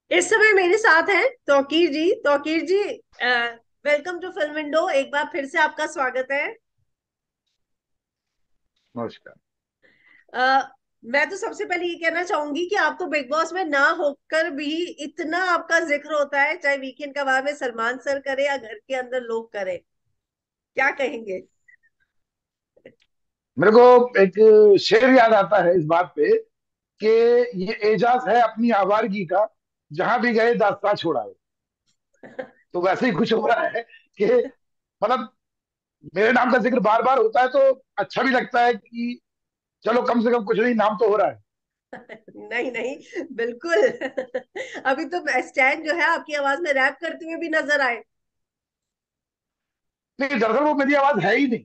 इस समय मेरे साथ हैं Tauqeer ji. Tauqeer ji, welcome to film window. एक बार फिर से आपका स्वागत है। नमस्कार। मैं तो सबसे पहले ये कहना चाहूंगी कि आप तो बिग बॉस में ना होकर भी इतना आपका जिक्र होता है, चाहे वीकेंड कबाब में सलमान सर करे या घर के अंदर लोग करे। क्या कहेंगे? मेरे को एक शेर याद आता है इस बात पे कि ये एजाज है अपनी आवारगी का, जहां भी गए दास्तां छोड़ाए। तो वैसे ही कुछ हो रहा है कि मतलब मेरे नाम का जिक्र बार बार होता है, तो अच्छा भी लगता है कि चलो कम से कम कुछ नहीं, नाम तो हो रहा है। नहीं नहीं, बिल्कुल। अभी तो स्टैन जो है आपकी आवाज में रैप करते हुए भी नजर आए। नहीं, दरअसल वो मेरी आवाज है ही नहीं।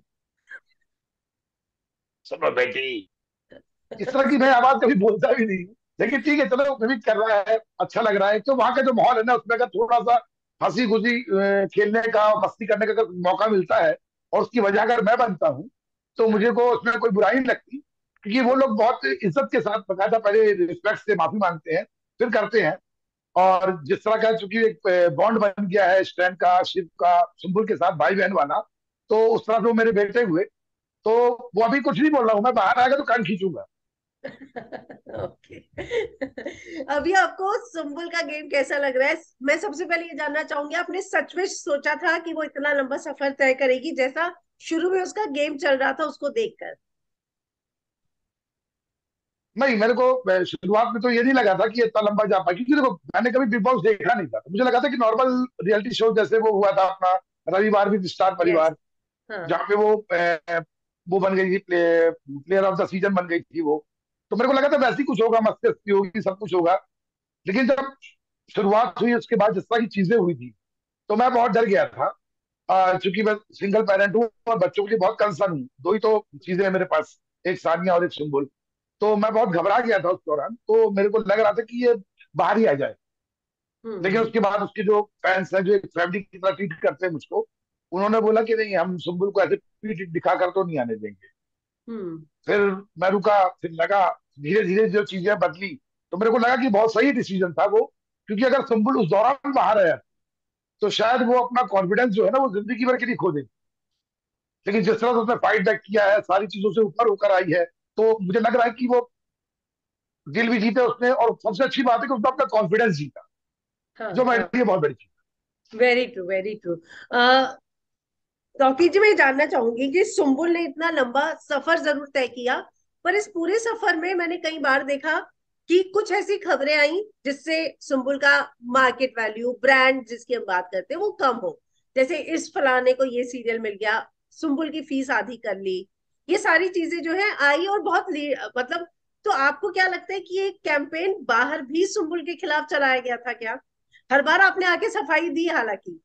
सुनो बेटी, इस तरह की मैं आवाज कभी बोलता भी नहीं हूँ। लेकिन ठीक है, चलो मिमिक कर रहा है, अच्छा लग रहा है। तो वहां का जो माहौल है ना, उसमें अगर थोड़ा सा हंसी खुशी खेलने का, मस्ती करने का अगर मौका मिलता है और उसकी वजह अगर मैं बनता हूँ, तो हाँ। मुझे को उसमें कोई बुराई नहीं लगती। क्योंकि वो लोग बहुत इज्जत के साथ, बकायदा पहले रिस्पेक्ट से माफी मांगते हैं, फिर करते हैं। और जिस तरह का चूंकि एक बॉन्ड बन गया है स्टैन का, शिव का, सुम्बुल के साथ, भाई बहन वाला, तो उस तरह से वो मेरे बेटे हुए। तो वो अभी कुछ नहीं बोल रहा हूँ, मैं बाहर आएगा तो कान खींचूंगा। ओके। अभी आपको सुम्बुल का गेम कैसा लग रहा है? मैं सबसे पहले ये जानना चाहूंगी, आपने सच में सोचा था कि वो इतना लंबा सफर तय करेगी, जैसा शुरू में उसका गेम चल रहा था उसको देखकर? नहीं, मेरे को शुरुआत में तो ये नहीं लगा था कि इतना लंबा जा पाए, क्योंकि देखो मैंने कभी बिग बॉस देखा नहीं था। तो मुझे लगा था कि नॉर्मल रियलिटी शो जैसे वो हुआ था अपना रविवार विद स्टार यस। परिवार, हाँ। जहाँ पे वो बन गई थी, प्लेयर ऑफ द सीजन बन गई थी वो। तो मेरे को लगा था वैसे ही कुछ होगा, मस्ती हस्ती होगी, सब कुछ होगा। लेकिन जब शुरुआत हुई उसके बाद जिस तरह की चीजें हुई थी, तो मैं बहुत डर गया था। चूंकि मैं सिंगल पेरेंट हूँ और बच्चों के लिए बहुत कंसर्न हूँ। दो ही तो चीजें हैं मेरे पास, एक सानिया और एक सुम्बुल। तो मैं बहुत घबरा गया था उस दौरान, तो मेरे को लग रहा था कि ये बाहर ही आ जाए। लेकिन हम्म। उसके बाद उसके जो फैंस हैं, जो एक फैमिली की तरह ट्रीट करते हैं मुझको, उन्होंने बोला कि नहीं, हम सुम्बुल को ऐसे पीठ दिखाकर तो नहीं आने देंगे। हम्म। फिर मैं रुका, फिर लगा, धीरे धीरे जो चीजें बदली, तो मेरे को लगा कि बहुत सही डिसीजन था वो। क्योंकि अगर सुम्बुल उस दौरान बाहर आया, तो शायद वो अपना कॉन्फिडेंस जो है ना, वो जिंदगी भर के लिए खो देगी। लेकिन जिस तरह से उसने फाइट बैक किया है, सारी चीजों से ऊपर होकर आई है, तो मुझे लग रहा है कि वो दिल भी जीते उसने, और सबसे अच्छी बात है कि उसने अपना कॉन्फिडेंस जीता, हाँ जो मेरे हाँ। लिए बहुत बड़ी चीज very true, very true. Tauqeer ji, मैं जानना चाहूंगी कि सुम्बुल ने इतना लंबा सफर जरूर तय किया, पर इस पूरे सफर में मैंने कई बार देखा कि कुछ ऐसी खबरें आई जिससे सुम्बुल का मार्केट वैल्यू, ब्रांड जिसकी हम बात करते हैं, वो कम हो। जैसे इस फलाने को ये सीरियल मिल गया, सुम्बुल की फीस आधी कर ली। ये सारी चीजें जो है आई और बहुत मतलब, तो आपको क्या लगता है कि ये कैंपेन बाहर भी सुम्बुल के खिलाफ चलाया गया था क्या? हर बार आपने आके सफाई दी हालांकि।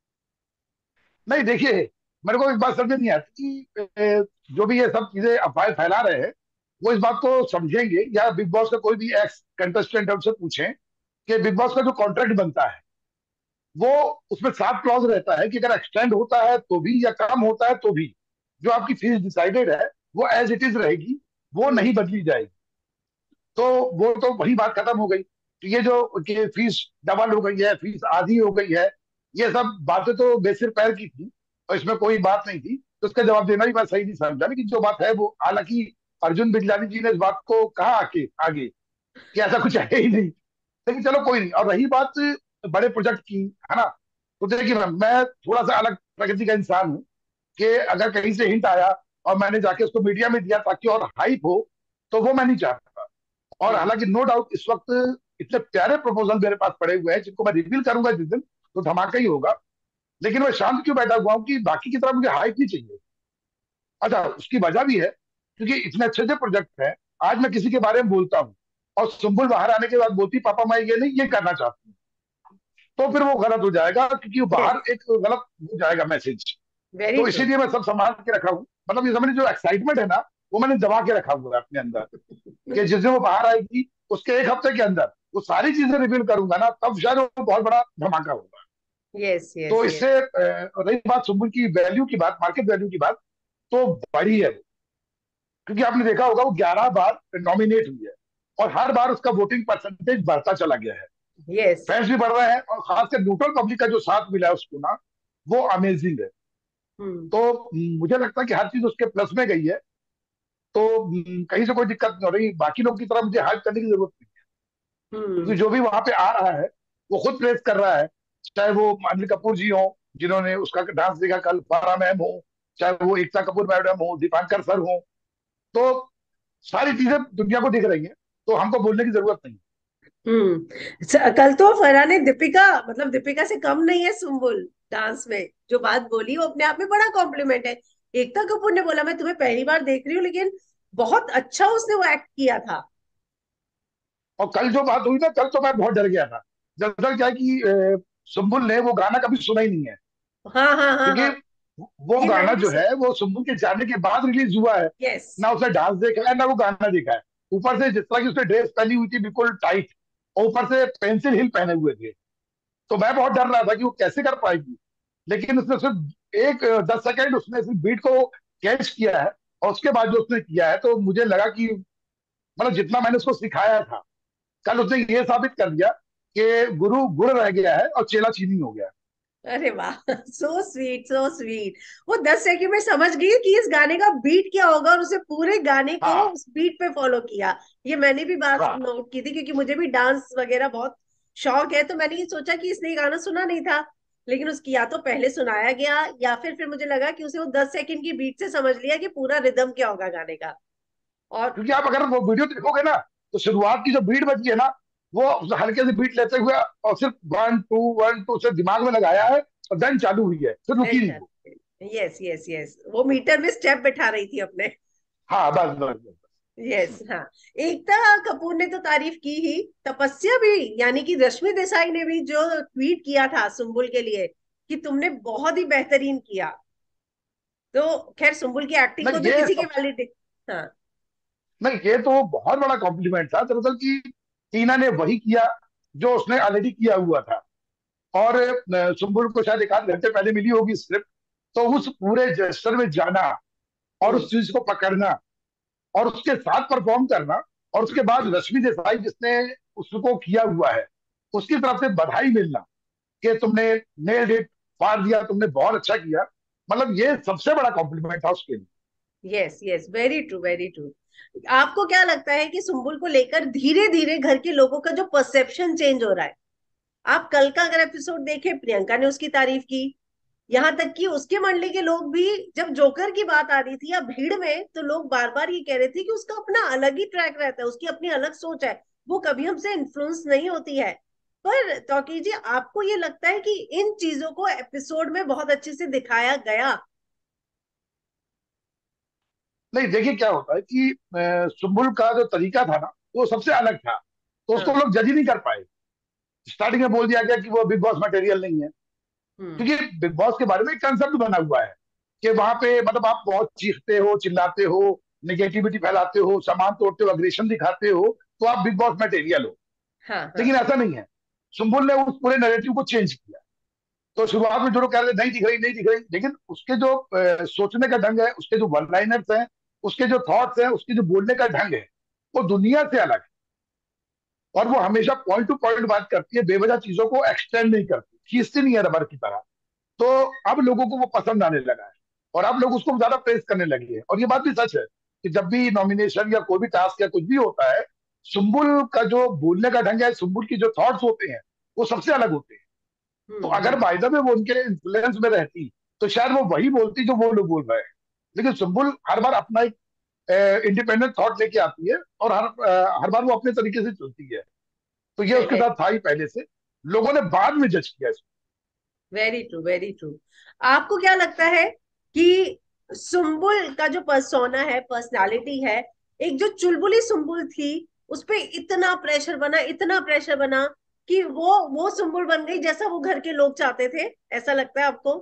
नहीं। देखिए, मेरे को एक बात समझ नहीं आती कि जो भी ये सब चीजें अफवाहें फैला रहे हैं, वो इस बात को समझेंगे या बिग बॉस का कोई भी एक्स कंटेस्टेंट है उनसे पूछें कि बिग बॉस का जो कॉन्ट्रैक्ट बनता है, वो उसमें साफ क्लॉज रहता है कि अगर एक्सटेंड होता है तो भी, या कम होता है तो भी, जो आपकी फीस डिसाइडेड है वो एज इट इज रहेगी, वो हम्म। नहीं बदली जाएगी। तो वो तो वही बात खत्म हो गई। तो ये जो कि फीस डबल हो गई है, फीस आधी हो गई है, ये सब बातें तो बेसिर पैर की थी, और इसमें कोई बात नहीं थी। तो उसका जवाब देना भी मैं सही नहीं समझा। लेकिन जो बात है वो, हालांकि अर्जुन बिजलानी जी ने इस बात को कहा आके आगे कि ऐसा कुछ है ही नहीं। लेकिन चलो कोई नहीं। और रही बात बड़े प्रोजेक्ट की, है ना, तो देखिए मैं थोड़ा सा अलग प्रकृति का इंसान हूँ कि अगर कहीं से हिंट आया और मैंने जाके उसको मीडिया में दिया ताकि और हाइप हो, तो वो मैं नहीं चाहता। और हम्म। हालांकि नो डाउट इस वक्त इतने प्यारे प्रपोजल मेरे पास पड़े हुए हैं, जिनको मैं रिवील करूंगा जिस दिन, तो धमाका ही होगा। लेकिन मैं शांत क्यों बैठा हुआ हूँ कि बाकी की तरह मुझे हाइप नहीं चाहिए। अच्छा, उसकी वजह भी है, क्योंकि इतने अच्छे अच्छे प्रोजेक्ट हैं। आज मैं किसी के बारे में बोलता हूँ और सुम्बुल बाहर आने के बाद बोलती पापा मैं ये नहीं, ये करना चाहती हूँ, तो फिर वो गलत हो जाएगा, क्योंकि वो बाहर यस। एक गलत हो जाएगा मैसेज। वेरी तो ट्रू। इसीलिए मैं सब संभाल के रखा हूँ। मतलब ये समझ, जो एक्साइटमेंट है ना, वो मैंने दबा के रखा हुआ है अपने अंदर, कि जिस दिन वो बाहर आएगी उसके एक हफ्ते के अंदर वो सारी चीजें रिवील करूंगा ना, तब शायद वो बहुत बड़ा धमाका होगा। यस यस तो यस। इससे रही बात सुम्बुल की वैल्यू की बात, मार्केट वैल्यू की बात, तो बड़ी है वो। क्योंकि आपने देखा होगा वो 11 बार नॉमिनेट हुई है, और हर बार उसका वोटिंग परसेंटेज बढ़ता चला गया है। यस। फैंस भी बढ़ रहे हैं, और खासकर न्यूट्रल पब्लिक का जो साथ मिला है उसको ना, वो अमेजिंग है। हम्म। तो मुझे लगता है कि हर चीज उसके प्लस में गई है। तो कहीं से कोई दिक्कत नहीं हो रही, बाकी लोग की तरह मुझे हाइप करने की जरूरत नहीं, क्योंकि हम्म। जो भी वहां पे आ रहा है वो खुद प्रेस कर रहा है। चाहे वो अनिल कपूर जी हो, जिन्होंने उसका डांस देखा कल, फारा मैम हो, चाहे वो एकता कपूर मैडम हो, दीपांकर सर हो, तो सारी चीजें दुनिया को दिख रही हैं, तो हमको बोलने की जरूरत नहीं। हम्म। कल तो फरहान ने दीपिका, मतलब दीपिका से कम नहीं है सुम्बुल डांस में। जो बात बोली वो अपने आप में बड़ा कॉम्प्लीमेंट है। एकता कपूर ने बोला मैं तुम्हें पहली बार देख रही हूँ, लेकिन बहुत अच्छा उसने वो एक्ट किया था। और कल जो बात हुई ना, कल तो मैं बहुत डर गया था। दरअसल क्या है कि सुम्बुल ने वो गाना कभी सुना ही नहीं है, हाँ हाँ हाँ क्योंकि हाँ। वो ये गाना मैंने भी जो सुना। है वो सुम्बुल के जाने के बाद रिलीज हुआ है। यस। ना उसने डांस देखा है, ना वो गाना देखा है। ऊपर से जिस तरह की उसने ड्रेस पहनी हुई थी, बिल्कुल टाइट, और ऊपर से पेंसिल हिल पहने हुए थे, तो मैं बहुत डर रहा था कि वो कैसे कर पाएगी। लेकिन उसने सिर्फ 10 सेकेंड उसने सिर्फ बीट को कैच किया है, और उसके बाद जो उसने किया है, तो मुझे लगा कि मतलब जितना मैंने उसको सिखाया था, कल उसने ये साबित कर दिया कि गुरु गुड़ रह गया है और चेला चीनी हो गया है। अरे वाह, सो स्वीट सो स्वीट। वो 10 सेकंड में समझ गई कि इस गाने का बीट क्या होगा, और उसे पूरे गाने को हाँ उस बीट पे फॉलो किया। ये मैंने भी बात हाँ। नोट की थी, क्योंकि मुझे भी डांस वगैरह बहुत शौक है। तो मैंने ये सोचा कि इसने ये गाना सुना नहीं था, लेकिन उसकी या तो पहले सुनाया गया, या फिर मुझे लगा कि उसे वो 10 सेकंड की बीट से समझ लिया कि पूरा रिदम क्या होगा गाने का। और क्योंकि आप अगर वो वीडियो देखोगे ना, तो शुरुआत की जो बीट बजी है ना, वो हल्के से बीट लेते हुए और सिर्फ 1 2 1 2 से दिमाग में लगाया है, और देन चालू हुई है, फिर रुकी नहीं वो। यस यस यस, वो मीटर में स्टेप बैठा रही थी अपने। हाँ बस बस बस। यस हाँ। एकता कपूर ने तो तारीफ की ही, तपस्या भी, यानी कि रश्मि देसाई ने भी जो ट्वीट किया था सुम्बुल के लिए कि तुमने बहुत ही बेहतरीन किया। तो खैर सुम्बुल की एक्टिंग को नहीं तो ये किसी के सब, वैलिड। हाँ। नहीं ये तो बहुत बड़ा कॉम्प्लीमेंट था दरअसल, कि टीना ने वही किया जो उसने ऑलरेडी किया हुआ था। और सुम्बुल को शायद 1 आध घंटे पहले मिली होगी स्क्रिप्ट, तो उस पूरे जेस्टर में जाना, और हम्म। उस चीज को पकड़ना, और उसके साथ परफॉर्म करना, और उसके बाद रश्मि देसाई जिसने उसको किया हुआ है, उसकी तरफ से बधाई मिलना कि तुमने नेल्ड इट, पार दिया तुमने, बहुत अच्छा किया, मतलब ये सबसे बड़ा कॉम्प्लीमेंट था उसके लिए। Yes yes, very true very true. आपको क्या लगता है कि सुम्बुल को लेकर धीरे धीरे घर के लोगों का जो परसेप्शन चेंज हो रहा है? आप कल का अगर एपिसोड देखें, प्रियंका ने उसकी तारीफ की। यहाँ तक कि उसके मंडली के लोग भी, जब जोकर की बात आ रही थी या भीड़ में, तो लोग बार बार ये कह रहे थे कि उसका अपना अलग ही ट्रैक रहता है, उसकी अपनी अलग सोच है, वो कभी हमसे इन्फ्लुएंस नहीं होती है। पर तौकीर जी, आपको ये लगता है कि इन चीजों को एपिसोड में बहुत अच्छे से दिखाया गया? नहीं देखिए क्या होता है कि सुम्बुल का जो तरीका था ना, वो सबसे अलग था, तो उसको हाँ। लोग जज ही नहीं कर पाए। स्टार्टिंग में बोल दिया गया कि वो बिग बॉस मटेरियल नहीं है, हम्म। क्योंकि बिग बॉस के बारे में एक कंसेप्ट बना हुआ है कि वहां पे मतलब आप बहुत चीखते हो, चिल्लाते हो, निगेटिविटी फैलाते हो, सामान तोड़ते हो, अग्रेशन दिखाते हो, तो आप बिग बॉस मटेरियल हो। हाँ हाँ। लेकिन ऐसा नहीं है। सुम्बुल ने उस पूरे नैरेटिव को चेंज किया। तो शुरुआत में जो लोग कह रहे नहीं दिख रही नहीं दिख रही, लेकिन उसके जो सोचने का ढंग है, उसके जो वन लाइनर्स हैं, उसके जो थॉट्स हैं, उसके जो बोलने का ढंग है, वो दुनिया से अलग है। और वो हमेशा पॉइंट टू पॉइंट बात करती है, बेवजह चीजों को एक्सटेंड नहीं करती, खींचती नहीं है रबर की तरह। तो अब लोगों को वो पसंद आने लगा है, और अब लोग उसको ज्यादा प्रेस करने लगे हैं। और ये बात भी सच है कि जब भी नॉमिनेशन या कोई भी टास्क या कुछ भी होता है, सुम्बुल का जो बोलने का ढंग है, सुम्बुल की जो थॉट्स होते हैं, वो सबसे अलग होते हैं। तो अगर हम्म। बाय द वे वो उनके इन्फ्लुएंस में रहती, तो शायद वो वही बोलती जो वो लोग बोल रहे हैं। लेकिन सुम्बुल हर बार अपना एक इंडिपेंडेंट थॉट लेके आती है, और हर बार वो अपने तरीके से चलती है। तो ये उसके साथ था ही पहले से, लोगों ने बाद में जज किया इसको। Very true very true. आपको क्या लगता है कि सुम्बुल का जो पर्सोना है, पर्सनालिटी है, एक जो चुलबुली सुम्बुल थी, उस पे इतना प्रेशर बना, इतना प्रेशर बना कि वो सुम्बुल बन गई जैसा वो घर के लोग चाहते थे? ऐसा लगता है आपको?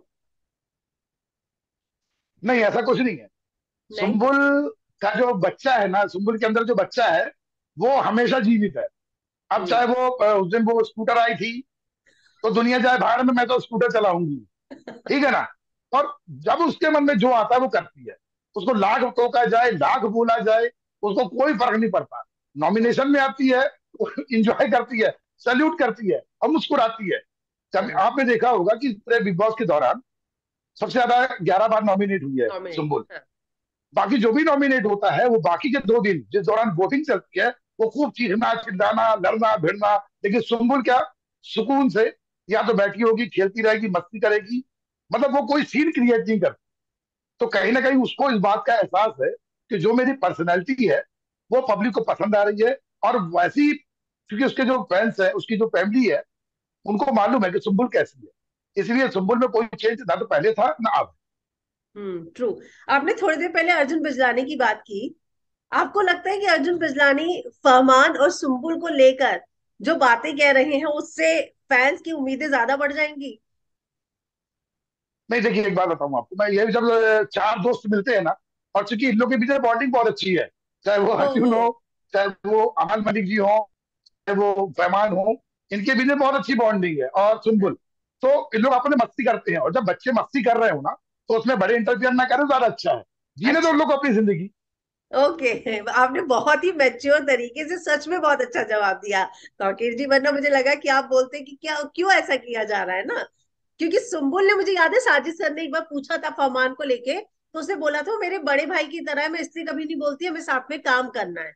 नहीं ऐसा कुछ नहीं है। नहीं। सुम्बुल का जो बच्चा है ना, सुम्बुल के अंदर जो बच्चा है, वो हमेशा जीवित है। अब हम्म। चाहे वो उस दिन वो स्कूटर आई थी, तो दुनिया जाए भाड़ में, मैं तो स्कूटर चलाऊंगी, ठीक है ना। और जब उसके मन में जो आता है वो करती है। उसको लाख टोका जाए, लाख बोला जाए, उसको कोई फर्क नहीं पड़ता। नॉमिनेशन में आती है, इंजॉय करती है, सैल्यूट करती है और मुस्कुराती है। जब हम्म। आपने देखा होगा कि पूरे बिग बॉस के दौरान सबसे ज्यादा 11 बार नॉमिनेट हुई है नॉमिनेट। सुम्बुल। हाँ। बाकी जो भी नॉमिनेट होता है वो बाकी के 2 दिन जिस दौरान वोटिंग चलती है वो खूब चीखना चिल्लाना लड़ना भिड़ना। लेकिन सुम्बुल क्या, सुकून से या तो बैठी होगी, खेलती रहेगी, मस्ती करेगी, मतलब वो कोई सीन क्रिएट नहीं करती। तो कहीं ना कहीं उसको इस बात का एहसास है कि जो मेरी पर्सनैलिटी है वो पब्लिक को पसंद आ रही है। और वैसी, क्योंकि उसके जो फैंस है, उसकी जो फैमिली है, उनको मालूम है कि सुम्बुल कैसी है, इसलिए सुम्बुल में कोई चेंज ना तो पहले था ना अब। ट्रू। आपने थोड़ी देर पहले अर्जुन बिजलानी की बात की। आपको लगता है कि अर्जुन बिजलानी फरमान और सुम्बुल को लेकर जो बातें कह रहे हैं उससे फैंस की उम्मीदें ज्यादा बढ़ जाएंगी? नहीं देखिए, एक बात बताऊं आपको मैं, ये जब चार दोस्त मिलते हैं ना, और चूंकि इन लोगों के बीच बॉन्डिंग बहुत अच्छी है, चाहे वो अर्जुन ओहो। हो, चाहे वो अमन मलिक जी हो, चाहे वो फैमान हो, इनके बीच में बहुत अच्छी बॉन्डिंग है। और सुनबुल, तो इन लोग आपस में मस्ती करते हैं, और जब बच्चे मस्ती कर रहे हो ना तो उसमें बड़े इंटरफियर ना करें, ज्यादा अच्छा है। जीने दो उन अच्छा। लोग को अपनी जिंदगी। ओके। आपने बहुत ही मैच्योर तरीके से सच में बहुत अच्छा जवाब दिया काकेर जी, वरना मुझे लगा कि आप बोलते कि क्या क्यों ऐसा किया जा रहा है ना। क्योंकि सुम्बुल ने, मुझे याद है साजिद सर ने एक बार पूछा था फरमान को लेके, तो उसने बोला था वो मेरे बड़े भाई की तरह है, मैं इसलिए कभी नहीं बोलती, हमें साथ में काम करना है।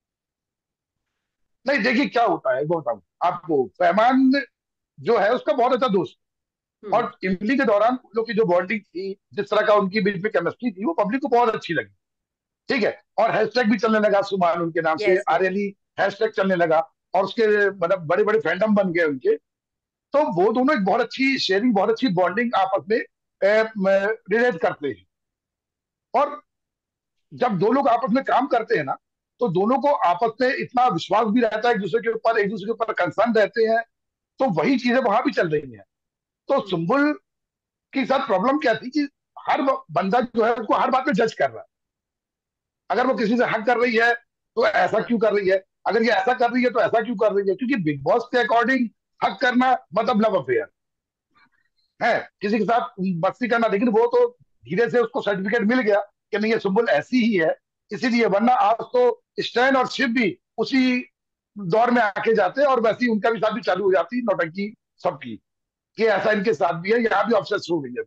नहीं देखिए क्या होता है, वो बताऊं आपको, फैमान जो है उसका बहुत अच्छा दोस्त। हम्म। और इमली के दौरान उन लोग की जो बॉन्डिंग थी, जिस तरह का उनकी बीच में केमिस्ट्री थी, वो पब्लिक को बहुत अच्छी लगी। ठीक है। और हैशटैग भी चलने लगा सुमान उनके नाम से, यस यस। आर्यली हैशटैग चलने लगा। और उसके मतलब बड़े बड़े फैंडम बन गए उनके। तो वो दोनों एक बहुत अच्छी शेयरिंग, बहुत अच्छी बॉन्डिंग आपस में रिलेट करते हैं। और जब दो लोग आपस में काम करते हैं ना, तो दोनों को आपस में इतना विश्वास भी रहता है एक दूसरे के ऊपर, एक दूसरे के ऊपर कंसर्न रहते हैं। तो वही चीजें वहां भी चल रही हैं। तो हम्म। सुम्बुल के साथ प्रॉब्लम क्या थी कि हर बंदा जो है उसको हर बात में जज कर रहा है। अगर वो किसी से हक कर रही है तो ऐसा हाँ। क्यों कर रही है, अगर ये ऐसा कर रही है तो ऐसा क्यों कर रही है, क्योंकि बिग बॉस के अकॉर्डिंग हक करना मतलब लव अफेयर है, किसी के साथ मस्ती करना। लेकिन वो तो धीरे से उसको सर्टिफिकेट मिल गया कि नहीं ये सुम्बुल ऐसी ही है, इसीलिए। वरना आज तो स्टैन और शिव भी उसी दौर में आके जाते, और वैसे ही उनका भी साथ भी चालू हो जाती नौटंकी सबकी, कि ऐसा इनके साथ भी है, यहाँ भी ऑब्सेस हो गई है।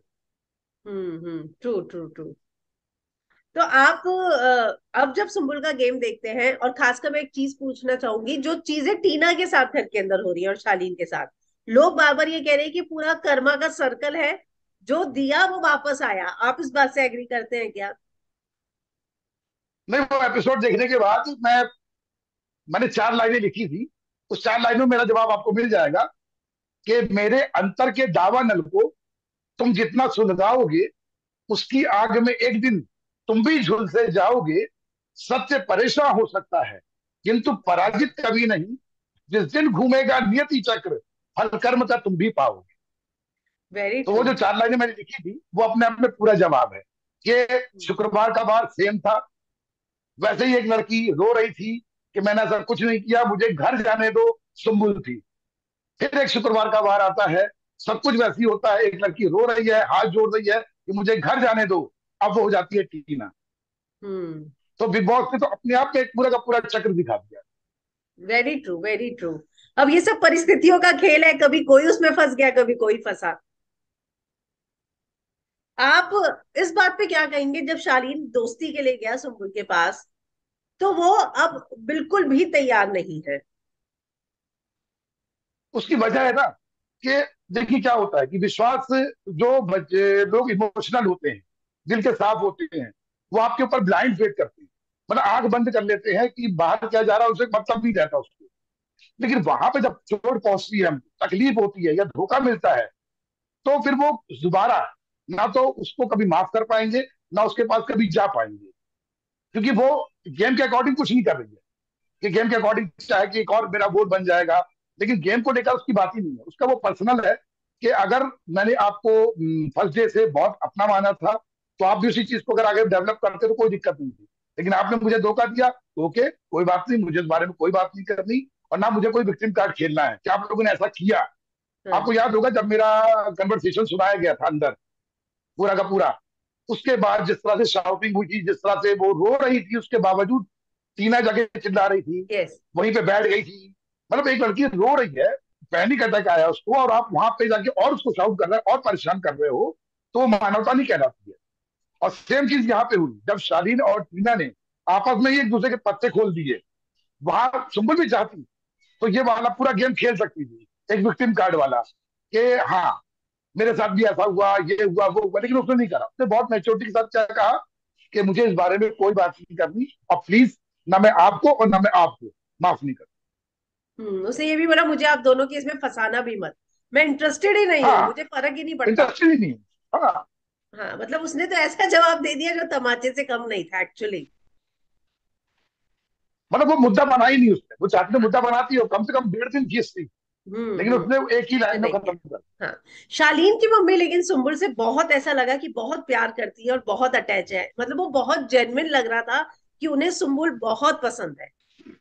True true true. तो आप अब जब सुम्बुल का गेम देखते हैं, और खासकर मैं एक चीज पूछना चाहूंगी, जो चीजें टीना के साथ घर के अंदर हो रही है और शालीन के साथ, लोग बार बार ये कह रहे हैं कि पूरा कर्मा का सर्कल है, जो दिया वो वापस आया। आप इस बात से एग्री करते हैं क्या? नहीं, वो एपिसोड देखने के बाद मैंने 4 लाइनें लिखी थी। उस 4 लाइनों में मेरा जवाब आपको मिल जाएगा कि मेरे अंतर के दावा नल को तुम जितना सुलगाओगे, उसकी आग में एक दिन तुम भी झुलसे जाओगे। सत्य परेशान हो सकता है किंतु पराजित कभी नहीं। जिस दिन घूमेगा नियति चक्र, फल कर्म का तुम भी पाओगे। वेरी तो वो ट्रू। जो 4 लाइनें मैंने लिखी थी वो अपने आप में पूरा जवाब है। ये शुक्रवार का बार सेम था। वैसे ही एक लड़की रो रही थी कि मैंने ऐसा कुछ नहीं किया, मुझे घर जाने दो, सुम्बुल थी। फिर एक शुक्रवार का वार आता है, सब कुछ वैसे ही होता है, एक लड़की रो रही है, हाथ जोड़ रही है कि मुझे घर जाने दो, अब वो हो जाती है टीना। हम्म। तो बिग बॉस ने तो अपने आप में एक पूरा का पूरा चक्र दिखा दिया। Very true very true. अब ये सब परिस्थितियों का खेल है, कभी कोई उसमें फंस गया, कभी कोई फंसा। आप इस बात पे क्या कहेंगे, जब शालीन दोस्ती के लिए गया सुम्बुल के पास, तो वो अब बिल्कुल भी तैयार नहीं है? उसकी वजह है ना कि देखिए क्या होता है कि विश्वास, जो बच्चे लोग इमोशनल होते हैं, दिल के साफ होते हैं, वो आपके ऊपर ब्लाइंड फेथ करते हैं। मतलब आंख बंद कर लेते हैं कि बाहर क्या जा रहा है उसे मतलब नहीं रहता उसको। लेकिन वहां पे जब चोट पहुंचती है, तकलीफ होती है या धोखा मिलता है, तो फिर वो दोबारा ना तो उसको कभी माफ कर पाएंगे, ना उसके पास कभी जा पाएंगे। क्योंकि वो गेम के अकॉर्डिंग कुछ नहीं कर रही है, कि गेम के अकॉर्डिंग चाहे कि एक और मेरा वोट बन जाएगा। लेकिन गेम को लेकर उसकी बात ही नहीं है, उसका वो पर्सनल है कि अगर मैंने आपको फर्स्ट डे से बहुत अपना माना था, तो आप भी उसी चीज को अगर आगे डेवलप करते तो कोई दिक्कत नहीं थी। लेकिन आपने मुझे धोखा दिया तो ओके, कोई बात नहीं, मुझे इस बारे में कोई बात नहीं करनी, और ना मुझे कोई विक्टिम कार्ड खेलना है कि आप लोगों ने ऐसा किया। हाँ। आपको याद होगा जब मेरा कन्वर्सेशन सुनाया गया था अंदर, पूरा का पूरा, उसके बाद जिस तरह से शाउटिंग हुई थी, जिस तरह से वो रो रही थी, उसके बावजूद टीना जगह चिल्ला रही थी, यस। वहीं पे बैठ गई थी। मतलब एक लड़की रो रही है, पैनिक अटैक आया उसको, और आप वहां पे जाके और उसको शाउट कर रहे हैं और परेशान कर रहे हो, तो वो मानवता नहीं कहलाती है। और सेम चीज यहाँ पे हुई जब शालीन और टीना ने आपस में ही एक दूसरे के पत्ते खोल दिए। वहां सुम्बुल भी चाहती तो ये वाला पूरा गेम खेल सकती थी, एक विक्टिम कार्ड वाला, कि हाँ मेरे साथ भी ऐसा हुआ, ये हुआ वो हुआ, लेकिन उसने नहीं करा। उसने बहुत मैच्योरिटी के साथ क्या कहा कि मुझे इस बारे में कोई बात नहीं करनी, और प्लीज ना मैं आपको और ना मैं आपको माफ नहीं कर। उसने ये भी बोला मुझे आप दोनों की इसमें फंसाना भी मत, मैं इंटरेस्टेड ही नहीं हूँ, हाँ, मुझे फर्क ही नहीं पड़ता। इंटरेस्टेड ही नहीं है। हाँ, हाँ मतलब उसने तो ऐसा जवाब दे दिया जो तमाचे से कम नहीं था एक्चुअली। मतलब वो मुद्दा बना ही नहीं उसने, वो चाहती तो मुद्दा बनाती हो, कम से कम 1.5 दिन खींचती, लेकिन उसने एक ही उसने लाइन में नहीं खत्म किया। कर। हाँ, शालीन की मम्मी लेकिन सुम्बुल से बहुत ऐसा लगा कि बहुत प्यार करती है और बहुत अटैच है, मतलब वो बहुत जेन्युइन लग रहा था कि उन्हें सुम्बुल बहुत पसंद है।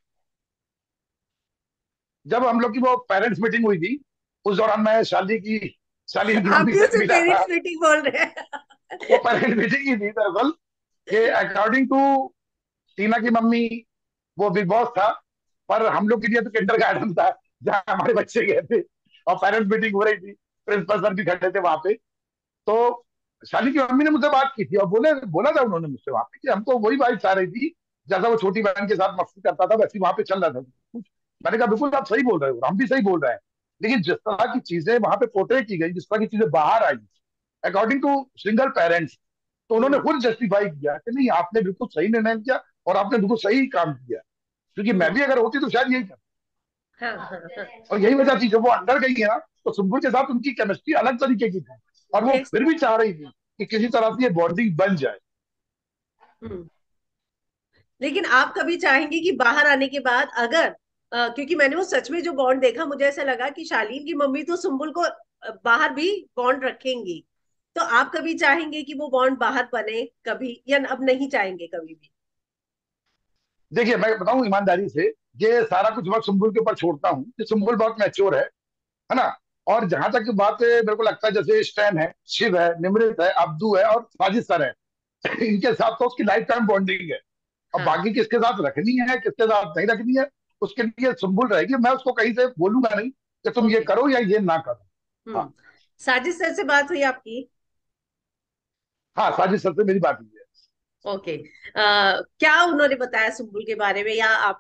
जब हम लोग की वो पेरेंट्स मीटिंग हुई थी, उस दौरान मैं शालीन की आप मम्मी भी से उसे मिला था। पेरेंट्स मीटिंग बोल रहे वो हैं। पेरेंट्स मीटिंग ही थी दरअसल, कि अकॉर्डिंग टू टीना की मम्मी वो बिग बॉस था, पर हम लोग के लिए तो किंडरगार्टन था जहाँ हमारे बच्चे गए थे, और पेरेंट्स मीटिंग हो रही थी, प्रिंसिपल सर भी खड़े थे वहां पे। तो शाली की मम्मी ने मुझसे बात की थी, और बोला था उन्होंने मुझसे वहां पे कि हमको वही वाइफ चाह रही थी, जैसा वो छोटी बहन के साथ मस्ती करता था वैसे ही वहां पे चल रहा था कुछ। मैंने कहा बिल्कुल आप सही बोल रहे हो, हम भी सही बोल रहे हैं, लेकिन जिस तरह की चीजें वहां पे पोर्ट्रे की गई, जिस तरह की चीजें बाहर आई अकॉर्डिंग टू सिंगल पेरेंट्स, तो उन्होंने हम्म खुद जस्टिफाई किया कि नहीं आपने बिल्कुल सही निर्णय किया, और आपने बिल्कुल सही काम किया, क्योंकि मैं हम्म। भी अगर होती तो शायद यही करता। हाँ हाँ हाँ। और यही वजह थी, जब वो अंदर गई है ना, तो सुम्बुल के साथ उनकी केमिस्ट्री अलग तरीके की थी, और वो ये फिर भी चाह रही थी कि किसी तरह से ये बॉन्डिंग बन जाए। हम्म। लेकिन आप कभी चाहेंगे कि बाहर आने के बाद अगर क्योंकि मैंने वो सच में जो बॉन्ड देखा, मुझे ऐसा लगा कि शालीन की मम्मी तो सुम्बुल को बाहर भी बॉन्ड रखेंगी, तो आप कभी चाहेंगे कि वो बॉन्ड बाहर बने कभी, या अब नहीं चाहेंगे कभी भी? देखिए मैं बताऊं ईमानदारी से, ये सारा कुछ मैं सुम्बुल के ऊपर छोड़ता हूँ कि सुम्बुल बहुत मैच्योर है ना। और जहां तक बात है, मेरे को लगता है जैसे स्टैन है, शिव है, निमृत है, अब्दू है और साजिद सर है, इनके साथ तो उसकी लाइफ टाइम बॉन्डिंग है। अब हाँ। बाकी किसके साथ रखनी है किसके साथ नहीं रखनी है, उसके लिए सुम्बुल रहेगी, मैं उसको कहीं से बोलूंगा नहीं कि तुम ये ओके। करो या ये ना करो। हाँ, साजिद सर से बात हुई आपकी? हाँ साजिद सर से मेरी बात हुई है। ओके। क्या उन्होंने बताया सुम्बुल के बारे में, या आप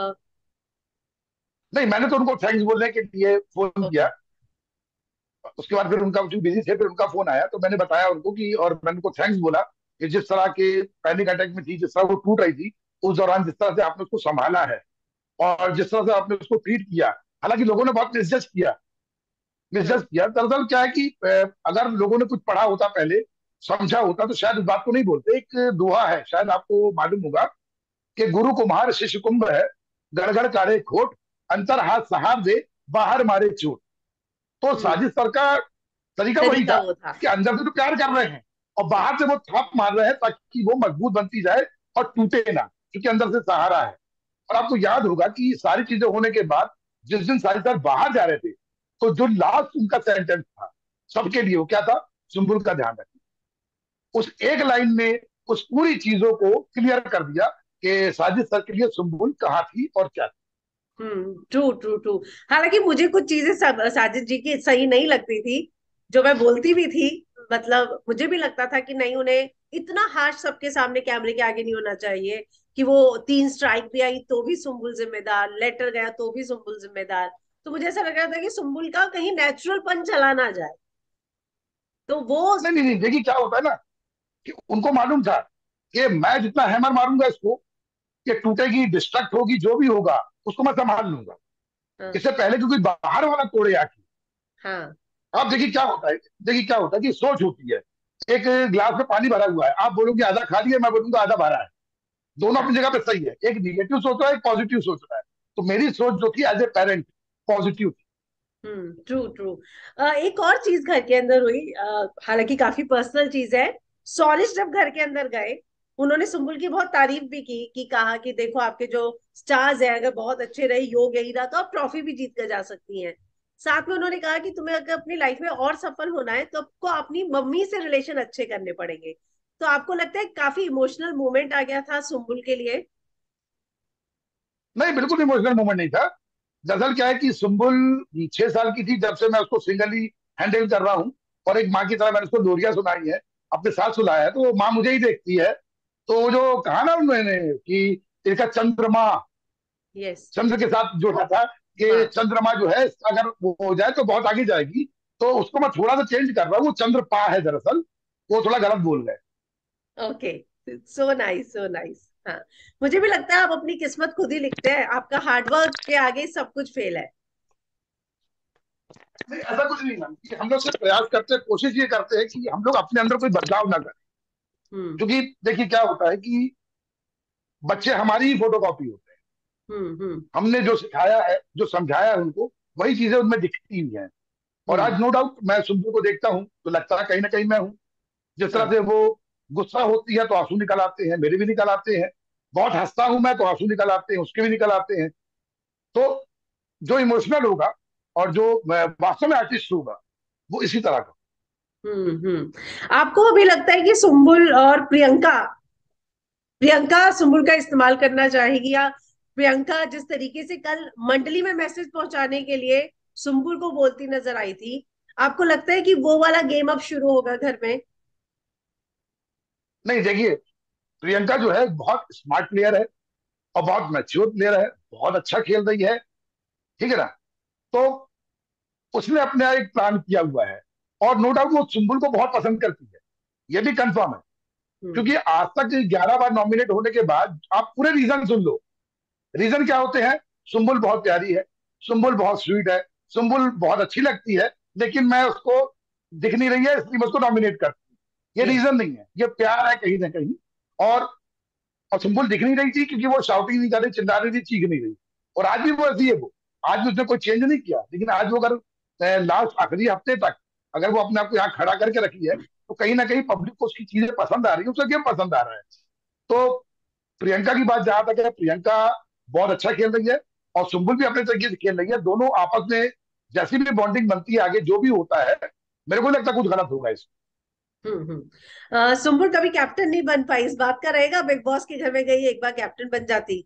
नहीं, मैंने तो उनको थैंक्स बोलने के लिए फोन ओके। किया, उसके बाद फिर उनका जो बिजी थे फिर उनका फोन आया, तो मैंने बताया उनको कि, और मैंने उनको थैंक्स बोला कि जिस तरह के पैनिक अटैक में थी, जिस तरह वो टूट रही थी, उस दौरान जिस तरह से आपने उसको संभाला है, और जिस तरह से आपने उसको ट्रीट किया। हालांकि लोगों ने बहुत मिसजज हम्म किया। दरअसल क्या है कि अगर लोगों ने कुछ पढ़ा होता पहले, समझा होता, तो शायद इस बात को नहीं बोलते। एक दोहा है, शायद आपको मालूम होगा, कि गुरु कुम्हार शिष्य कुंभ है, गड़गड़ काढ़े खोट, अंतर हाथ सहार दे, बाहर मारे चोट। तो हम्म। साजिद सर का तरीका वही तरीका था वो था। कि अंदर से तो प्यार कर रहे हैं, और बाहर से वो थाप मार रहे हैं ताकि वो मजबूत बनती जाए और टूटे ना, क्योंकि अंदर से सहारा है। और आपको याद होगा कि सारी चीजें होने के बाद जिस दिन साजिद सर बाहर जा रहे थे, तो जो लास्ट उनका सेंटेंस था सबके लिए, वो क्या था? सुम्बुल का ध्यान रखना। उस एक लाइन ने उस पूरी चीजों को क्लियर कर दिया कि साजिद सर के लिए सुम्बुल कहाँ थी और क्या थी। True true true. हालांकि मुझे कुछ चीजें साजिद जी की सही नहीं लगती थी, जो मैं बोलती भी थी। मतलब मुझे भी लगता था कि नहीं, उन्हें इतना हार्श सबके सामने कैमरे के आगे नहीं होना चाहिए, कि वो 3 स्ट्राइक भी आई तो भी सुम्बुल जिम्मेदार, लेटर गया तो भी सुम्बुल जिम्मेदार। तो मुझे ऐसा लग रहा था कि सुम्बुल का कहीं नेचुरल पन चला ना जाए, तो वो नहीं नहीं नहीं, देखिए क्या होता है ना, कि उनको मालूम था कि मैं जितना हैमर मारूंगा इसको, ये टूटेगी, डिस्ट्रक्ट होगी, जो भी होगा उसको मैं संभाल लूंगा, हाँ इससे पहले कि कोई बाहर वाला तोड़े आके। हाँ आप देखिए क्या होता है कि सोच होती है, एक गिलास में पानी भरा हुआ है, आप बोलोगे आधा खाली है, मैं बोलूंगा आधा भरा है, दोनों हाँ। अपनी जगह पे सही है, एक निगेटिव सोच रहा है एक पॉजिटिव सोच रहा है। तो मेरी सोच जो थी एज ए पेरेंट पॉजिटिव थी। True true. एक और चीज घर के अंदर हुई, हालांकि काफी पर्सनल चीज है। सॉलिश जब घर के अंदर गए, उन्होंने सुम्बुल की बहुत तारीफ भी की, कि कहा कि देखो आपके जो स्टार्स है अगर बहुत अच्छे रहे, योग यही रहा, तो आप ट्रॉफी भी जीत कर जा सकती हैं। साथ में उन्होंने कहा कि तुम्हें अगर अपनी लाइफ में और सफल होना है तो आपको अपनी मम्मी से रिलेशन अच्छे करने पड़ेंगे। तो आपको लगता है काफी इमोशनल मोमेंट आ गया था सुम्बुल के लिए? नहीं, बिल्कुल इमोशनल मोमेंट नहीं था। दरअसल क्या है कि सुम्बुल 6 साल की थी जब से मैं उसको सिंगली हैंडल कर रहा हूँ, और एक माँ की तरह मैंने उसको लोरियां सुनाई है, अपने साथ सुनाया है, तो वो माँ मुझे ही देखती है। तो वो जो कहा ना उन्होंने कि इसका चंद्रमा, यस। चंद्र के साथ जोड़ा था कि हाँ। चंद्रमा जो है अगर वो हो जाए तो बहुत आगे जाएगी। तो उसको मैं थोड़ा सा चेंज कर रहा हूँ, वो चंद्रपा है दरअसल, वो थोड़ा गलत बोल गए। Okay. So nice, so nice. हाँ, मुझे भी लगता है आप अपनी किस्मत खुद ही लिखते हैं, आपका हार्डवर्क के आगे सब कुछ फेल है। नहीं, ऐसा कुछ नहीं है कि हम लोग सिर्फ प्रयास करते हैं, कोशिश ये करते हैं कि हम लोग अपने अंदर कोई बदलाव ना करें। हम्म। क्योंकि देखिए क्या होता है कि बच्चे हमारी ही फोटो कॉपी होते हैं। हम्म। हमने जो सिखाया है, जो समझाया है उनको, वही चीजें उनमें दिखती हुई हैं। और हम्म। आज नो डाउट मैं सुब्बू को देखता हूँ तो लगता है कहीं ना कहीं मैं हूँ। जिस तरह हाँ। से वो गुस्सा होती है तो आंसू निकल आते हैं, मेरे भी निकल आते हैं। बहुत हंसता हूं मैं तो आंसू निकल आते हैं, उसके भी निकल आते हैं। तो जो इमोशनल होगा और जो वास्तव में आर्टिस्ट होगा, वो इसी तरह का। आपको अभी लगता है कि सुम्बुल और प्रियंका, प्रियंका सुम्बुल का इस्तेमाल करना चाहेगी, या प्रियंका जिस तरीके से कल मंडली में मैसेज पहुंचाने के लिए सुम्बुल को बोलती नजर आई थी, आपको लगता है कि वो वाला गेम अब शुरू होगा घर में? नहीं देखिए, प्रियंका जो है बहुत स्मार्ट प्लेयर है और बहुत मैच्योर प्लेयर है, बहुत अच्छा खेल रही है। ठीक है ना। तो उसने अपने यहाँ एक प्लान किया हुआ है, और नो डाउट वो सुम्बुल को बहुत पसंद करती है, ये भी कंफर्म है। हम्म। क्योंकि आज तक 11 बार नॉमिनेट होने के बाद आप पूरे रीजन सुन लो। रीजन क्या होते हैं? सुम्बुल बहुत प्यारी है, सुम्बुल बहुत स्वीट है, सुम्बुल बहुत अच्छी लगती है, लेकिन मैं उसको दिख नहीं रही है इसलिए मैं उसको नॉमिनेट करती हूँ। ये यस। रीजन नहीं है, ये प्यार है कहीं ना कहीं। और और सुम्बुल दिख नहीं रही थी क्योंकि वो शाउटिंग नहीं कर रही, चिल्ला रही थी, चीख नहीं रही। और आज भी वो ऐसी है। वो आज भी उसने कोई चेंज नहीं किया, लेकिन आज वो अगर लास्ट आखिरी हफ्ते तक अगर वो अपने आप को यहाँ खड़ा करके रखी है, तो कहीं ना कहीं पब्लिक को उसकी चीजें पसंद आ रही है, उसका गेम पसंद आ रहा है। तो प्रियंका की बात जहां तक है, प्रियंका बहुत अच्छा खेल रही है, और सुम्बुल भी अपने तरीके से खेल रही है। दोनों आपस में जैसी भी बॉन्डिंग बनती है, आगे जो भी होता है, मेरे को नहीं लगता कुछ गलत होगा इसमें। सुम्बुल कभी कैप्टन नहीं बन पाई, इस बात का रहेगा? बिग बॉस के घर में गई, एक बार कैप्टन बन जाती।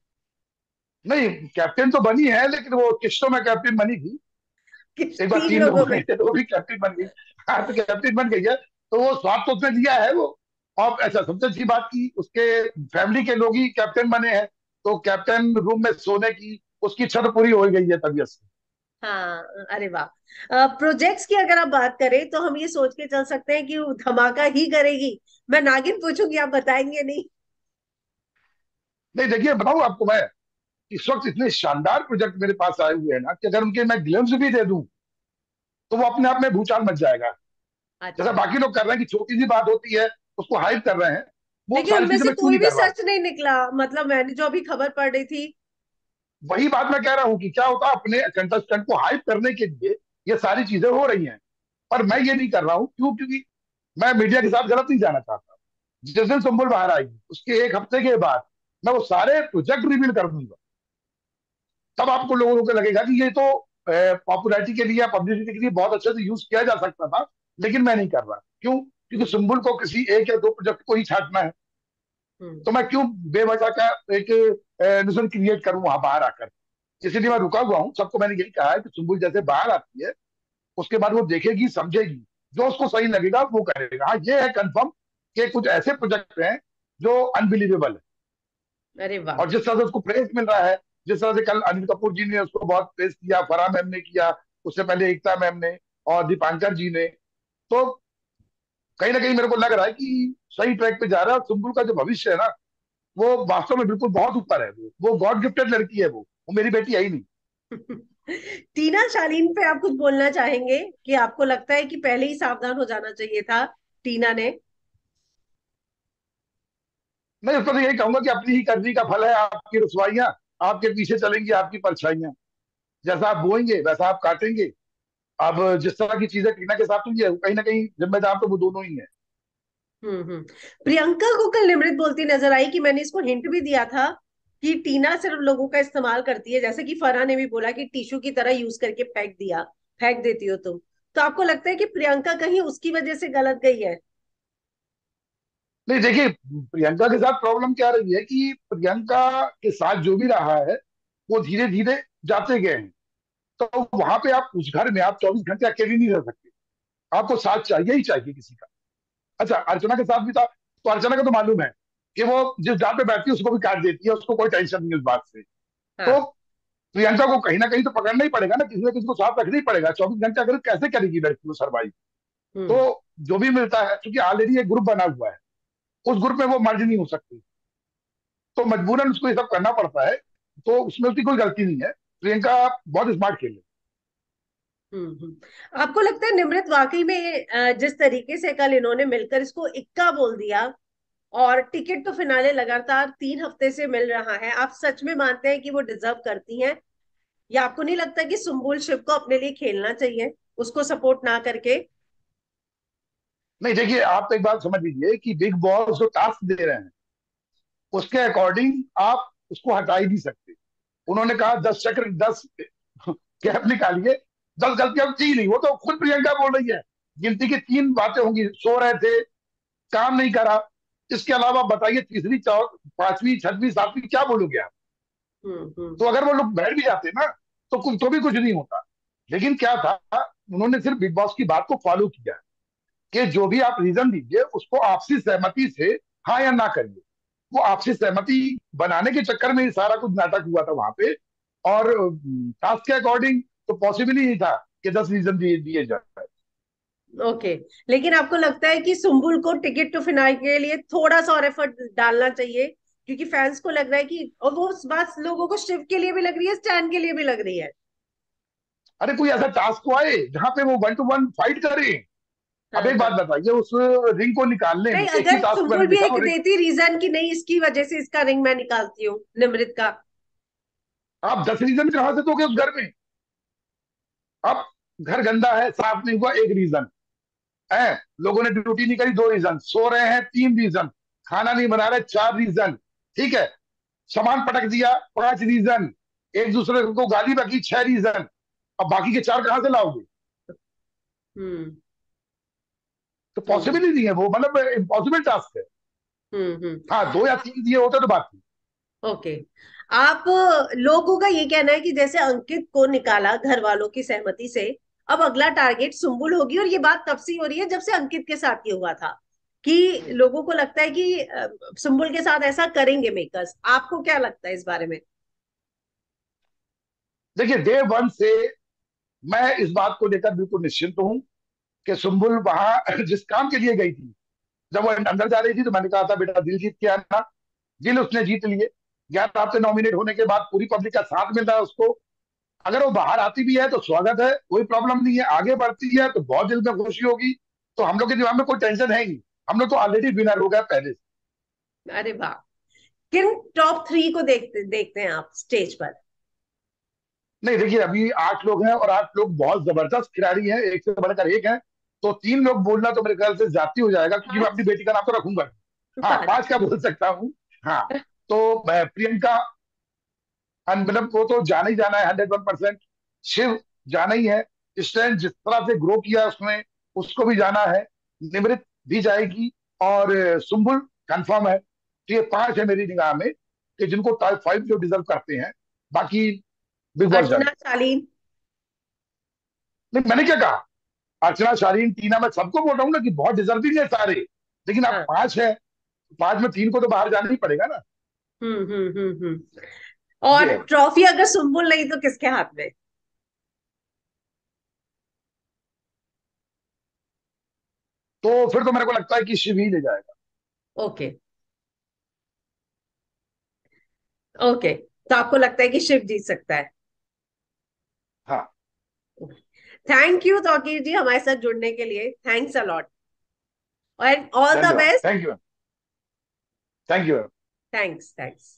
नहीं, कैप्टन तो बनी है, लेकिन वो किस्तों में कैप्टन बनी थी। किस एक बार तीन 3 लोग लोगों में? बने थे तो वो भी कैप्टन बन गई। हाँ, तो कैप्टन बन गई है। तो वो स्वाद तो उसने दिया है वो। और ऐसा सबसे अच्छी बात की उसके फैमिली के लोग ही कैप्टन बने हैं। तो कैप्टन रूम में सोने की उसकी छत पूरी हो गई है तबीयत से। हाँ, अरे वाह। प्रोजेक्ट्स की अगर आप बात करें तो हम ये सोच के चल सकते हैं कि वो धमाका ही करेगी। मैं नागिन पूछूंगी, आप बताएंगे नहीं? नहीं देखिए, बताऊं आपको मैं, इस वक्त इतने शानदार प्रोजेक्ट मेरे पास आए हुए हैं ना कि अगर उनके मैं ग्लिम्स भी दे दूं तो वो अपने आप में भूचाल मच जाएगा। जैसा अच्छा। बाकी लोग कर रहे हैं कि छोटी सी बात होती है उसको हाइप कर रहे हैं, वो लेकिन सारी उनमें चीजें से मैं क्यों कोई नहीं भी कर रहा हूँ। सच नहीं निकला, मतलब मैंने जो अभी खबर पढ़ रही थी। वही बात मैं कह रहा हूँ कि क्या होता है, अपने कंटेस्टेंट को हाइप करने के लिए ये सारी चीजें हो रही हैं। पर मैं ये नहीं कर रहा हूँ, क्यों? क्योंकि मैं मीडिया के साथ गलत नहीं जाना चाहता। जिस दिन संबल बाहर आएगी उसके एक हफ्ते के बाद मैं वो सारे प्रोजेक्ट रिवील कर दूंगा। तब आपको लोगों को लगेगा कि ये तो पॉपुलैरिटी के लिए या पब्लिसिटी के लिए बहुत अच्छे से यूज किया जा सकता था, लेकिन मैं नहीं कर रहा। क्यों? क्योंकि हम्म। सुम्बुल को किसी एक या दो प्रोजेक्ट को ही छांटना है। हम्म। तो मैं क्यों बेवजह का एक नुजर क्रिएट करूं वहां बाहर आकर। इसीलिए मैं रुका हुआ हूं। सबको मैंने यही कहा है कि सुम्बुल जैसे बाहर आती है, उसके बाद वो देखेगी, समझेगी, जो उसको सही लगेगा वो करेगा। हाँ, ये है कंफर्म कि कुछ ऐसे प्रोजेक्ट हैं जो अनबिलीवेबल है। अरे वाह। और जिस तरह से उसको प्रेस मिल रहा है, जिस तरह से कल अनिल कपूर जी ने उसको बहुत प्रेस किया, फराह मैम ने किया, उससे पहले एकता मैम ने और दीपांकर जी ने, तो कहीं ना कहीं मेरे को लग रहा है कि सही ट्रैक पे जा रहा है। और सुम्बुल का जो भविष्य है ना, वो वास्तव में बिल्कुल बहुत ऊपर है। वो गॉड गिफ्टेड लड़की है। वो मेरी बेटी है ही नहीं। टीना शालीन पे आप कुछ बोलना चाहेंगे कि आपको लगता है कि पहले ही सावधान हो जाना चाहिए था टीना ने? मैं उस पर तो यही कहूंगा कि अपनी ही करनी का फल है आपकी रसवाइयां। आपके पीछे चलेंगी आपकी परछाइयां। जैसा आप बोएंगे वैसा आप काटेंगे। अब जिस तरह की चीजें टीना के साथ हुई है, कहीं ना कहीं जिम्मेदार तो वो दोनों ही है। हम्म। प्रियंका को कल निमृत बोलती नजर आई कि मैंने इसको हिंट भी दिया था कि टीना सिर्फ लोगों का इस्तेमाल करती है, जैसे कि फरहा ने भी बोला कि टिश्यू की तरह यूज करके फेंक दिया, फेंक देती हो तुम। तो आपको लगता है कि प्रियंका कहीं उसकी वजह से गलत गई है? नहीं देखिए, प्रियंका के साथ प्रॉब्लम क्या रही है कि प्रियंका के साथ जो भी रहा है, वो धीरे धीरे जाते गए हैं। तो वहां पे आप उस घर में आप 24 घंटे अकेले नहीं रह सकते, आपको साथ चाहिए ही चाहिए किसी का। अच्छा, अर्चना के साथ भी था, तो अर्चना का तो मालूम है कि वो जिस डाल पे बैठती है उसको भी काट देती है, उसको कोई टेंशन नहीं है उस बात से। तो हाँ। प्रियंका को कहीं ना कहीं तो पकड़ना ही पड़ेगा ना, किसी न किसी को साथ रखना ही पड़ेगा। 24 घंटे अगर कैसे करेगी लड़की वो सर्वाइव? तो हम्म जो भी मिलता है, क्योंकि ऑलरेडी एक ग्रुप बना हुआ है, उस ग्रुप में वो मर्ज नहीं हो सकती, तो मजबूरन उसको ये सब करना पड़ता है। तो उसमें उसकी कोई गलती नहीं है। प्रियंका बहुत स्मार्ट खेले। आपको लगता है निमृत वाकई में जिस तरीके से कल इन्होंने मिलकर इसको इक्का बोल दिया, और टिकट तो फिनाले लगातार 3 हफ्ते से मिल रहा है, आप सच में मानते हैं कि वो डिजर्व करती हैं? या आपको नहीं लगता कि सुम्बुल शिव को अपने लिए खेलना चाहिए, उसको सपोर्ट ना करके? नहीं, देखिए, आप एक बात समझ लीजिए कि बिग बॉस जो टास्क दे रहे हैं उसके अकॉर्डिंग आप उसको हटा ही नहीं सकते। उन्होंने कहा 10 चक्र 10 कैप निकालिए, 10 गलतियां थी नहीं, वो तो खुद प्रियंका बोल रही है। गिनती की 3 बातें होंगी, सो रहे थे, काम नहीं करा, इसके अलावा बताइए तीसरी, पांचवी, छठवीं, सातवीं क्या बोलोगे आप? हम्म। तो अगर वो लोग बैठ भी जाते ना तो कुछ तो भी कुछ नहीं होता। लेकिन क्या था, उन्होंने सिर्फ बिग बॉस की बात को फॉलो किया कि जो भी आप रीजन दीजिए उसको आपसी सहमति से हाँ या ना करिए। वो आपसी सहमति बनाने के चक्कर में ये सारा कुछ नाटक हुआ था वहां पे। और टास्क के अकॉर्डिंग तो पॉसिबल ही नहीं था कि 10 रीजन दिए दिए जाए। ओके। लेकिन आपको लगता है कि सुम्बुल को टिकट टू फिनाले के लिए थोड़ा सा और एफर्ट डालना चाहिए? क्योंकि फैंस को लग रहा है कि, और वो उस बात लोगों को शिव के लिए भी लग रही है, स्टैन के लिए भी लग रही है। अरे कोई ऐसा टास्क तो आए जहां पे वो 1 to 1 फाइट करे। अब हाँ एक बात हाँ। बताइए, उस रिंग को निकालने में नहीं, एक ही अगर टास्क सुम्बुल मैंने भी देखा, एक वो रिंग। देती रीजन कि नहीं इसकी वजह से इसका रिंग मैं निकालती हूँ निमृत का। आप 10 रीजन कहां से दोगे उस घर में? अब घर गंदा है, साफ नहीं हुआ, एक रीजन है। लोगों ने ड्यूटी नहीं करी, 2 रीजन, सो रहे हैं, 3 रीजन, खाना नहीं बना रहे, 4 रीजन, ठीक है, सामान पटक दिया, 5 रीजन, एक दूसरे को गाली बकी, 6 रीजन। अब बाकी के 4 कहां से लाओगे? हम्म तो हम्म पॉसिबल ही नहीं है वो, मतलब इम्पॉसिबल टास्क है। हम्म। हाँ, 2 या 3 दिए होते तो बात थी। ओके। आप लोगों का ये कहना है कि जैसे अंकित को निकाला घर वालों की सहमति से, अब अगला टारगेट सुम्बुल होगी, और ये बात तब से हो रही है जब से अंकित के साथ ये हुआ था, कि लोगों को लगता है कि सुम्बुल के साथ ऐसा करेंगे मेकर्स। आपको क्या लगता है इस बारे में? देखिए, डे 1 से मैं इस बात को लेकर बिल्कुल निश्चिंत हूँ कि सुम्बुल वहां जिस काम के लिए गई थी, जब वो अंदर जा रही थी तो मैंने कहा था बेटा दिल जीत के आना। दिल उसने जीत लिए। 11 हफ्ते नॉमिनेट होने के बाद पूरी पब्लिक का साथ मिल रहा है उसको। अगर वो बाहर आती भी है तो स्वागत है, कोई प्रॉब्लम नहीं है। आगे बढ़ती है तो बहुत दिल में खुशी होगी। तो हम लोग के दिमाग में कोई टेंशन है ही नहीं। हम लोग तो ऑलरेडी विनर हो गए पहले से। अरे वाह। किन टॉप 3 को देखते देखते हैं आप स्टेज पर? नहीं, देखिए, अभी 8 लोग हैं और 8 लोग बहुत जबरदस्त खिलाड़ी हैं, एक से बढ़कर एक हैं। तो 3 लोग बोलना तो मेरे ख्याल से ज्यादा हो जाएगा, क्योंकि मैं अपनी 5। बेटी का नाम तो रखूंगा। हाँ, 5। 5 का बोल सकता हूँ। हाँ, तो प्रियंका, मतलब वो तो जाना ही जाना है 101%। शिव जाना ही है। स्टैंड जिस तरह से ग्रो किया उसने, उसको भी जाना है। निमृत भी जाएगी। और सुम्बुल कंफर्म है। तो ये 5 है मेरी निगाह में कि जिनको टॉप 5 जो डिजर्व करते हैं। बाकी बिग बॉस जाने। अर्चना, शालीन। नहीं, मैंने क्या कहा? अर्चना, शालीन, टीना, मैं सबको बोल रहा हूँ ना कि बहुत डिजर्विंग है सारे। लेकिन अब हाँ। 5 है, 5 में 3 को तो बाहर जाना ही पड़ेगा ना। और ये है। ट्रॉफी अगर सुम्बुल नहीं तो किसके हाथ में? तो फिर तो मेरे को लगता है कि शिव ही ले जाएगा। ओके। ओके। तो आपको लगता है कि शिव जीत सकता है? हाँ। थैंक यू तौकीर जी हमारे साथ जुड़ने के लिए, thanks a lot, and all the धन्यवाद, best. Thank you. Thank you. Thanks thanks.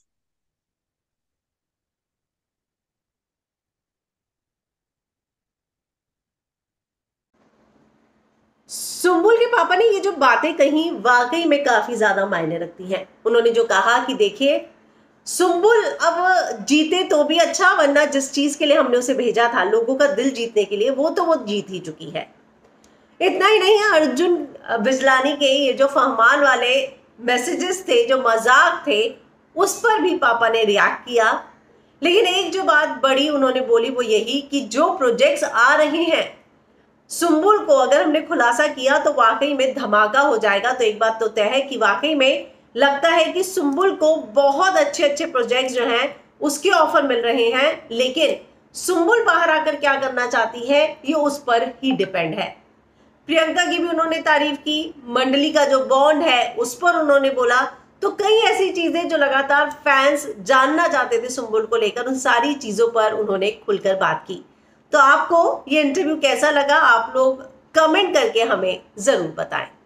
Sumbul के पापा ने ये जो बातें कही वाकई में काफी ज्यादा मायने रखती हैं। उन्होंने जो कहा कि देखिए, सुम्बुल अब जीते तो भी अच्छा, वरना जिस चीज के लिए हमने उसे भेजा था, लोगों का दिल जीतने के लिए, वो जीत ही चुकी है। इतना ही नहीं है, अर्जुन बिजलानी के ये जो फहमान वाले मैसेजेस थे, जो मजाक थे, उस पर भी पापा ने रिएक्ट किया लेकिन एक जो बात बड़ी उन्होंने बोली वो यही कि जो प्रोजेक्ट्स आ रहे हैं सुंबुल को अगर हमने खुलासा किया तो वाकई में धमाका हो जाएगा। तो एक बात तो तय है कि वाकई में लगता है कि सुंबुल को बहुत अच्छे अच्छे प्रोजेक्ट्स जो हैं उसके ऑफर मिल रहे हैं, लेकिन सुंबुल बाहर आकर क्या करना चाहती है ये उस पर ही डिपेंड है। प्रियंका की भी उन्होंने तारीफ की, मंडली का जो बॉन्ड है उस पर उन्होंने बोला। तो कई ऐसी चीजें जो लगातार फैंस जानना चाहते थे सुंबुल को लेकर, उन सारी चीजों पर उन्होंने खुलकर बात की। तो आपको ये इंटरव्यू कैसा लगा आप लोग कमेंट करके हमें जरूर बताएं।